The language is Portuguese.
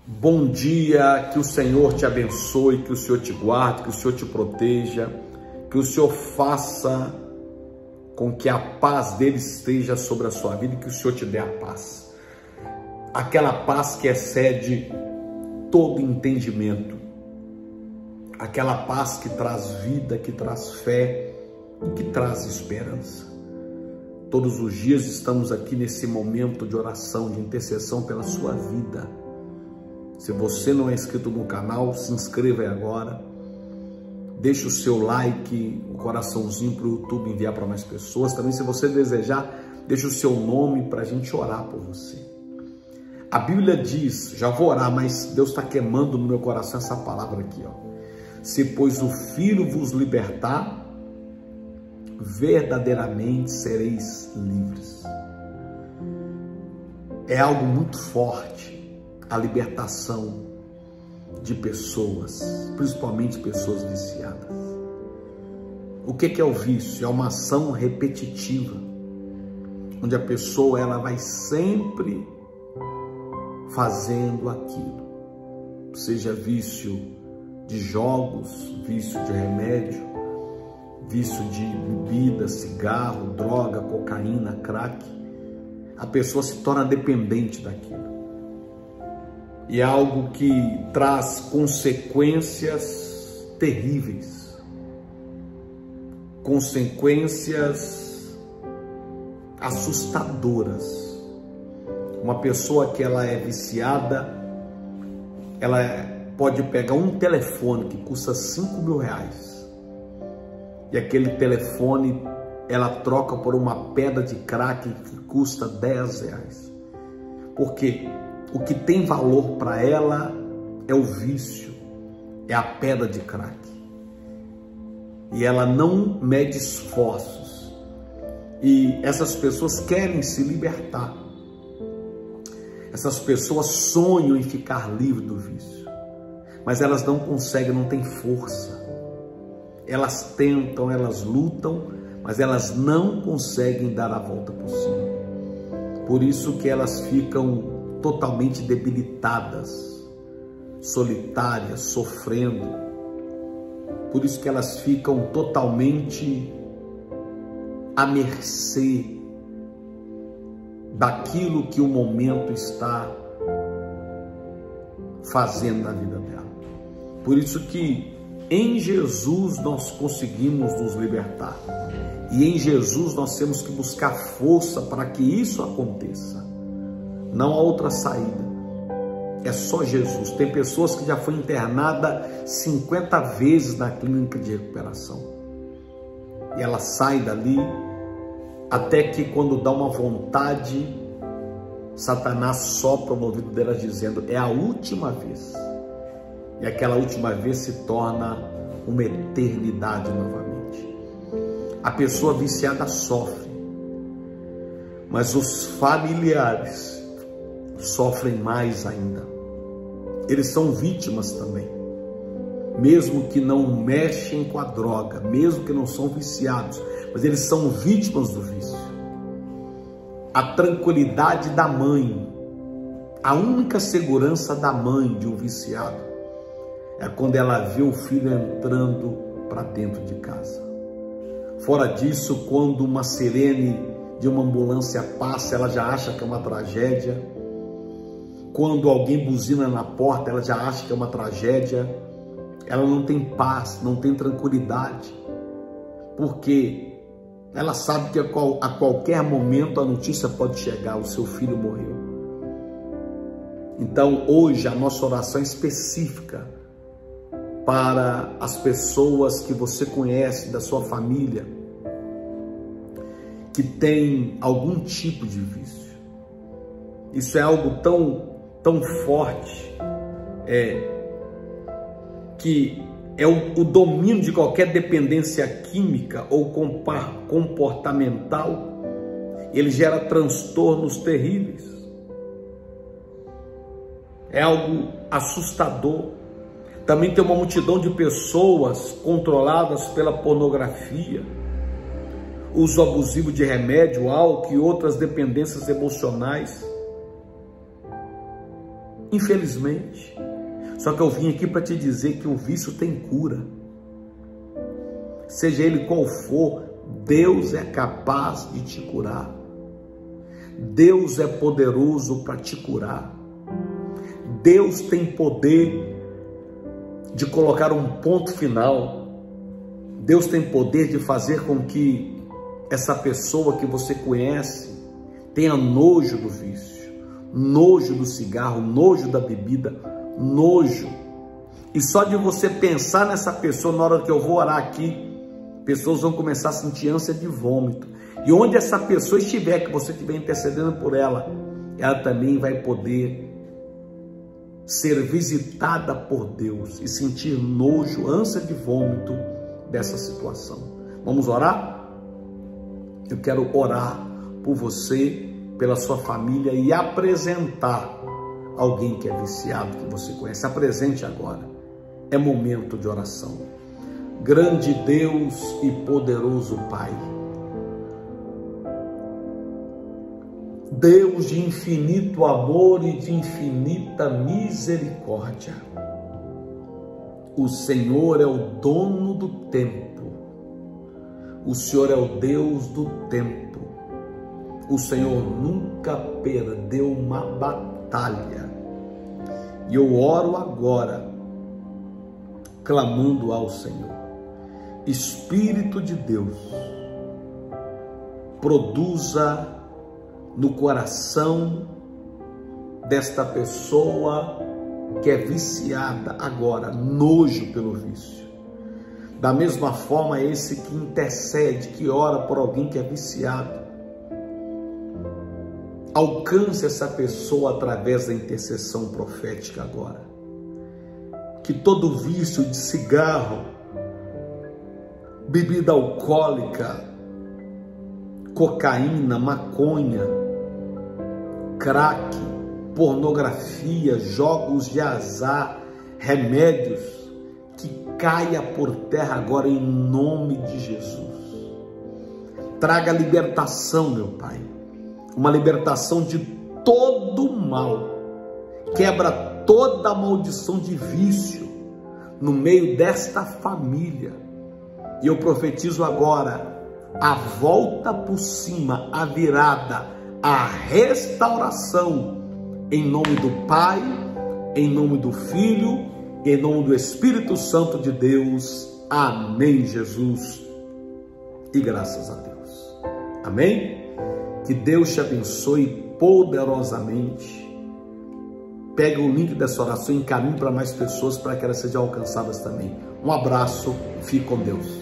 Bom dia, que o Senhor te abençoe, que o Senhor te guarde, que o Senhor te proteja, que o Senhor faça com que a paz dele esteja sobre a sua vida e que o Senhor te dê a paz. Aquela paz que excede todo entendimento, aquela paz que traz vida, que traz fé e que traz esperança. Todos os dias estamos aqui nesse momento de oração, de intercessão pela sua vida. Se você não é inscrito no canal, se inscreva aí agora. Deixe o seu like, o coraçãozinho para o YouTube enviar para mais pessoas. Também, se você desejar, deixe o seu nome para a gente orar por você. A Bíblia diz, já vou orar, mas Deus está queimando no meu coração essa palavra aqui, ó. Se pois o Filho vos libertar, verdadeiramente sereis livres. É algo muito forte a libertação de pessoas, principalmente pessoas viciadas. O que é o vício? É uma ação repetitiva, onde a pessoa ela vai sempre fazendo aquilo, seja vício de jogos, vício de remédio, vício de bebida, cigarro, droga, cocaína, crack. A pessoa se torna dependente daquilo. E é algo que traz consequências terríveis, consequências assustadoras. Uma pessoa que ela é viciada, ela pode pegar um telefone que custa R$5.000 e aquele telefone ela troca por uma pedra de crack que custa R$10. Por quê? O que tem valor para ela é o vício, é a pedra de crack. E ela não mede esforços. E essas pessoas querem se libertar. Essas pessoas sonham em ficar livre do vício. Mas elas não conseguem, não têm força. Elas tentam, elas lutam, mas elas não conseguem dar a volta por cima. Por isso que elas ficam totalmente debilitadas, solitárias, sofrendo. Por isso que elas ficam totalmente à mercê daquilo que o momento está fazendo na vida dela. Por isso que em Jesus nós conseguimos nos libertar. E em Jesus nós temos que buscar força para que isso aconteça. Não há outra saída, é só Jesus. Tem pessoas que já foram internadas 50 vezes na clínica de recuperação. E ela sai dali, até que quando dá uma vontade, Satanás sopra no ouvido dela dizendo, é a última vez. E aquela última vez se torna uma eternidade novamente. A pessoa viciada sofre, mas os familiares sofrem mais ainda. Eles são vítimas também, mesmo que não mexem com a droga, mesmo que não são viciados, mas eles são vítimas do vício. A tranquilidade da mãe, a única segurança da mãe de um viciado é quando ela vê o filho entrando para dentro de casa. Fora disso, quando uma sirene de uma ambulância passa, ela já acha que é uma tragédia. Quando alguém buzina na porta, ela já acha que é uma tragédia. Ela não tem paz, não tem tranquilidade, porque ela sabe que a qualquer momento a notícia pode chegar, o seu filho morreu. Então hoje a nossa oração é específica para as pessoas que você conhece, da sua família, que tem algum tipo de vício. Isso é algo tão forte, que é o domínio de qualquer dependência química ou comportamental. Ele gera transtornos terríveis. É algo assustador. Também tem uma multidão de pessoas controladas pela pornografia, uso abusivo de remédio, álcool e outras dependências emocionais. infelizmente. Só que eu vim aqui para te dizer que o vício tem cura. Seja ele qual for, Deus é capaz de te curar. Deus é poderoso para te curar. Deus tem poder de colocar um ponto final. Deus tem poder de fazer com que essa pessoa que você conhece tenha nojo do vício, nojo do cigarro, nojo da bebida, nojo. E só de você pensar nessa pessoa, na hora que eu vou orar aqui, pessoas vão começar a sentir ânsia de vômito. E onde essa pessoa estiver, que você estiver intercedendo por ela, ela também vai poder ser visitada por Deus e sentir nojo, ânsia de vômito dessa situação. Vamos orar? Eu quero orar por você, pela sua família e apresentar alguém que é viciado, que você conhece. Apresente agora. É momento de oração. Grande Deus e poderoso Pai, Deus de infinito amor e de infinita misericórdia, o Senhor é o dono do tempo, o Senhor é o Deus do tempo, o Senhor nunca perdeu uma batalha, e eu oro agora, clamando ao Senhor. Espírito de Deus, produza no coração desta pessoa que é viciada agora, nojo pelo vício. Da mesma forma, esse que intercede, que ora por alguém que é viciado, alcance essa pessoa através da intercessão profética agora. Que todo vício de cigarro, bebida alcoólica, cocaína, maconha, crack, pornografia, jogos de azar, remédios, que caia por terra agora em nome de Jesus. Traga libertação, meu Pai, uma libertação de todo mal, quebra toda a maldição de vício no meio desta família. E eu profetizo agora a volta por cima, a virada, a restauração, em nome do Pai, em nome do Filho, em nome do Espírito Santo de Deus. Amém, Jesus. E graças a Deus. Amém? Que Deus te abençoe poderosamente. Pega o link dessa oração e encaminhe para mais pessoas, para que elas sejam alcançadas também. Um abraço, fique com Deus.